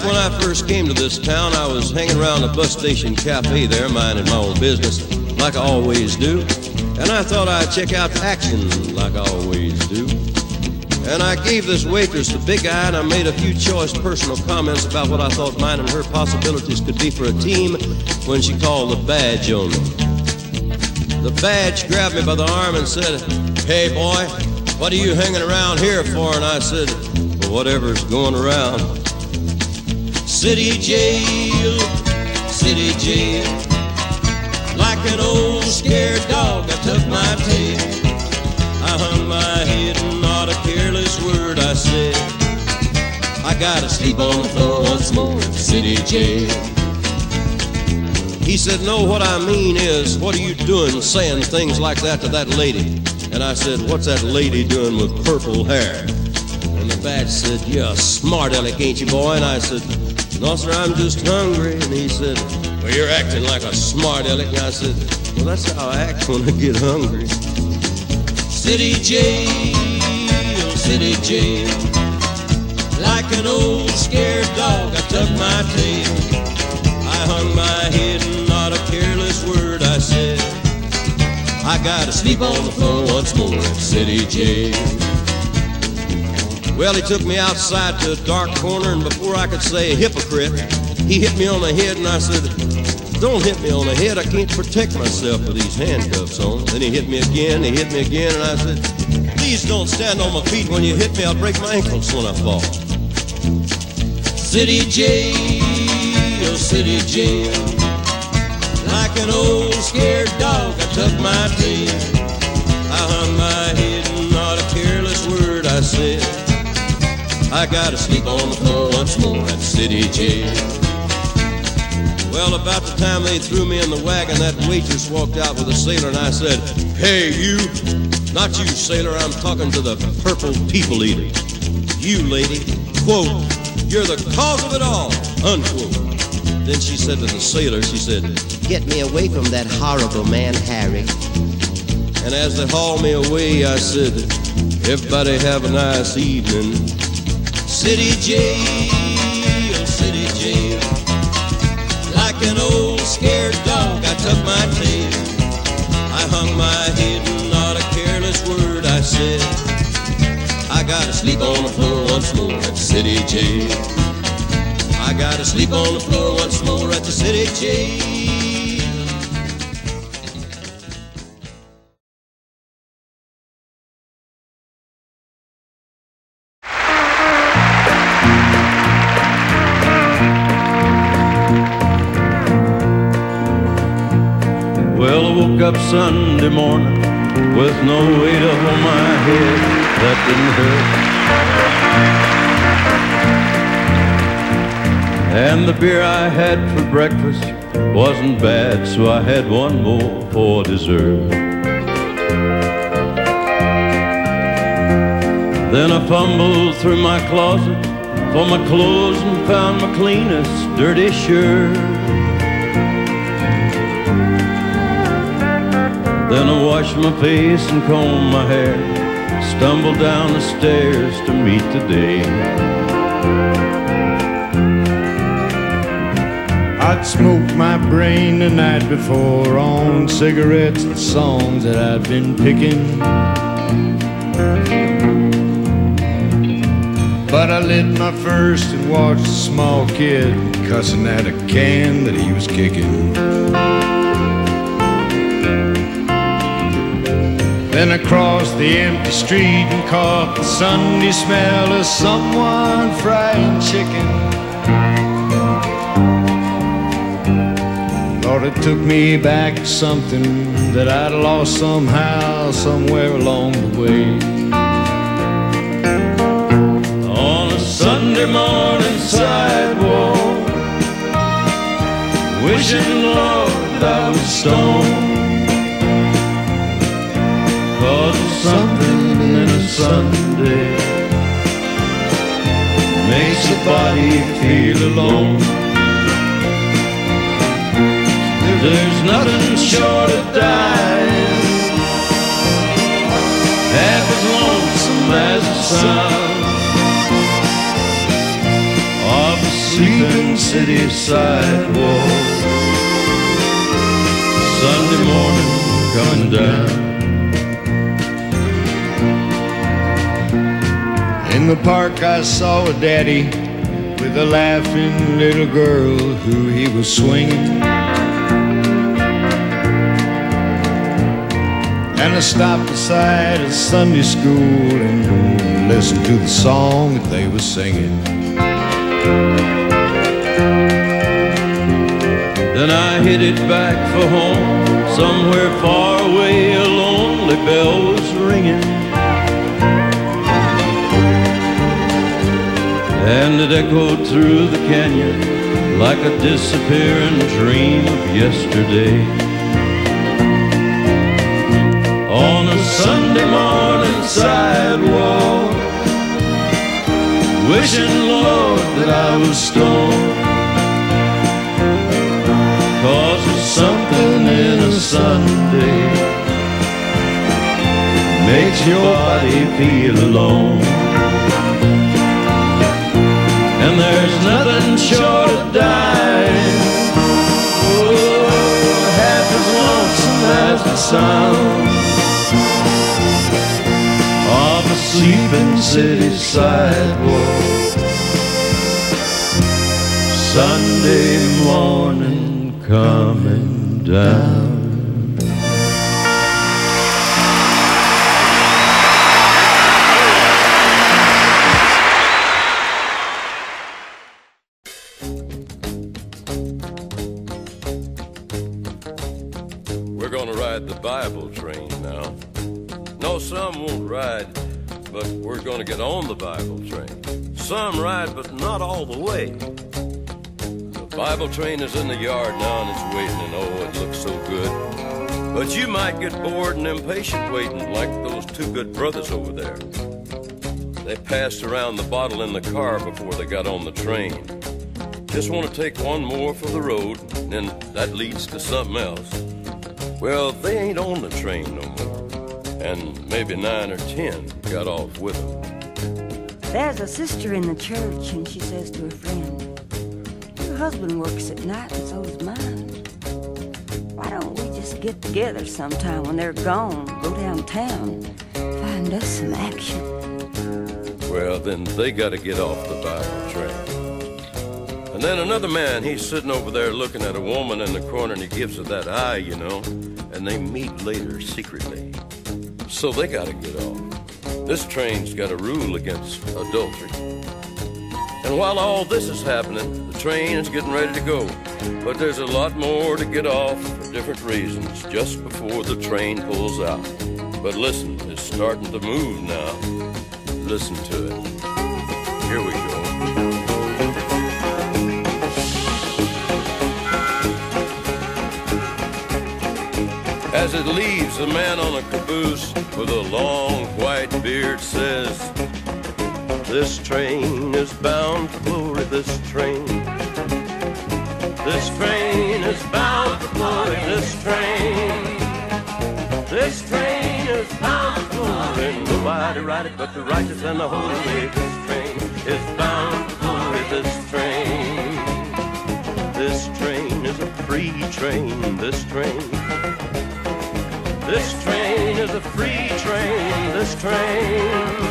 when I first came to this town, I was hanging around the bus station cafe there, minding my own business, like I always do. And I thought I'd check out the action, like I always do. And I gave this waitress the big eye, and I made a few choice personal comments about what I thought mine and her possibilities could be for a team when she called the badge on me. The badge grabbed me by the arm and said, "Hey, boy, what are you hanging around here for?" And I said, "Well, whatever's going around." City jail, like an old scared dog, I took my tail. I hung my head and not a careless word I said. I gotta sleep on the floor once more in city jail. He said, "No, what I mean is, what are you doing saying things like that to that lady?" And I said, "What's that lady doing with purple hair?" And the badge said, "You're a smart aleck, ain't you, boy?" And I said, "No, sir, I'm just hungry." And he said, "Well, you're acting like a smart aleck." And I said, "Well, that's how I act when I get hungry." City jail, like an old scared dog, I tucked my tail. I hung my head and not a careless word I said. I gotta sleep on the floor once more in city jail. Well, he took me outside to a dark corner, and before I could say hypocrite, he hit me on the head, and I said, "Don't hit me on the head, I can't protect myself with these handcuffs on." Then he hit me again, and I said, "Please don't stand on my feet. When you hit me, I'll break my ankles when I fall." City jail, like an old scared dog, I tucked my tail. I hung my head and not a careless word I said. I gotta sleep on the floor once more at city jail. Well, about the time they threw me in the wagon, that waitress walked out with a sailor, and I said, "Hey, you." "Not you, sailor, I'm talking to the purple people eater. You, lady, quote, you're the cause of it all, unquote." Then she said to the sailor, she said, "Get me away from that horrible man, Harry." And as they hauled me away, I said, "Everybody have a nice evening." City jail, like an old scared dog, I tucked my tail. I hung my head and not a careless word I said. I gotta sleep on the floor once more at the city jail. I gotta sleep on the floor once more at the city jail. Well, I woke up Sunday morning with no weight up on my head. That didn't hurt. And the beer I had for breakfast wasn't bad, so I had one more for dessert. Then I fumbled through my closet for my clothes and found my cleanest dirty shirt. Then I washed my face and combed my hair, stumbled down the stairs to meet the day. I'd smoked my brain the night before on cigarettes and songs that I'd been picking. But I lit my first and watched a small kid cussing at a can that he was kicking. Then I crossed the empty street and caught the Sunday smell of someone frying chicken. Thought it took me back to something that I'd lost somehow, somewhere along the way. On a Sunday morning sidewalk, wishing, Lord, I was stoned. 'Cause there's something in a Sunday makes a body feel alone. There's nothing short of dying half as lonesome as the sun of a sleeping city sidewalk. Sunday morning coming down. In the park I saw a daddy with a laughing little girl who he was swinging. And I stopped beside a Sunday school and listened to the song that they were singing. Then I headed back for home. Somewhere far away a lonely bell was ringing, and it echoed through the canyon like a disappearing dream of yesterday. On a Sunday morning sidewalk, wishing, Lord, that I was stoned, 'cause there's something in a Sunday makes your body feel alone. And there's nothing short of dying, oh, half as lonesome as the sound of a sleeping city sidewalk. Sunday morning coming down. We're gonna ride the Bible train now. No, some won't ride, but we're gonna get on the Bible train. Some ride, but not all the way. The Bible train is in the yard now and it's waiting, and oh, it looks so good. But you might get bored and impatient waiting, like those two good brothers over there. They passed around the bottle in the car before they got on the train. Just want to take one more for the road, and then that leads to something else. Well, they ain't on the train no more, and maybe 9 or 10 got off with them. There's a sister in the church, and she says to her friend, "Your husband works at night, and so does mine. Why don't we just get together sometime when they're gone, go downtown, find us some action?" Well, then they got to get off the Bible train. And then another man, he's sitting over there looking at a woman in the corner, and he gives her that eye, you know, and they meet later secretly. So they got to get off. This train's got a rule against adultery. And while all this is happening, the train is getting ready to go. But there's a lot more to get off for different reasons just before the train pulls out. But listen, it's starting to move now. Listen to it. Here we go. As it leaves, a man on a caboose with a long white beard says, "This train is bound for glory, this train. This train is bound for glory, this train. This train is bound for glory, nobody ride it but the righteous and the holy. This train is bound for glory, this train. This train is a free train, this train. This train is a free train, this train.